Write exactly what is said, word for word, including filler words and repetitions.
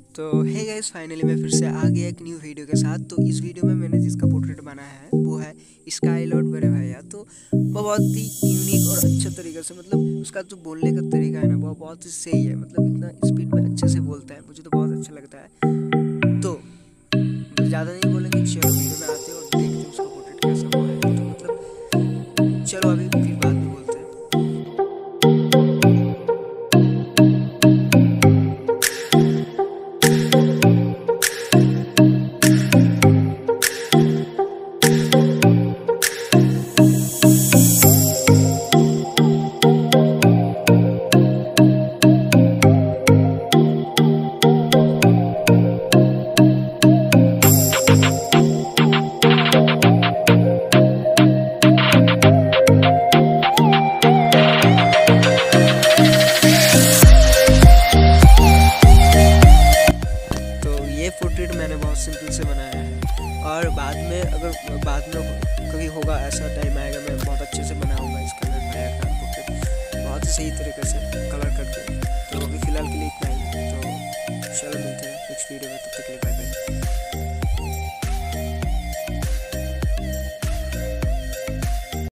तो hey guys, finally मैं फिर से आ गया एक न्यू वीडियो के साथ। तो इस वीडियो में मैंने जिसका पोर्ट्रेट बनाया है वो है स्काई लॉर्ड बड़े भैया। तो वो बहुत ही यूनिक और अच्छे तरीके से, मतलब उसका जो बोलने का तरीका है ना वो बहुत ही सही है। मतलब इतना स्पीड में अच्छे से बोलता है, मुझे तो बहुत अच्छा लगता है। तो ज़्यादा नहीं बोलेंगे, चलो वीडियो में आते हैं और देखते हैं उसका पोर्ट्रेट कैसा हुआ है। तो मतलब चलो अभी फिर बाद में बोलते हैं। पोर्ट्रेट मैंने बहुत सिंपल से बनाया है और बाद में अगर बाद में कभी होगा ऐसा टाइम आएगा मैं बहुत अच्छे से बनाऊंगा इसका नया का पोर्ट्रेट बहुत ही सही तरीके से कलर करके। तो अभी फ़िलहाल के लिए इतना ही। तो चलो मिलते हैं नेक्स्ट वीडियो में, तब तक के लिए बाय बाय।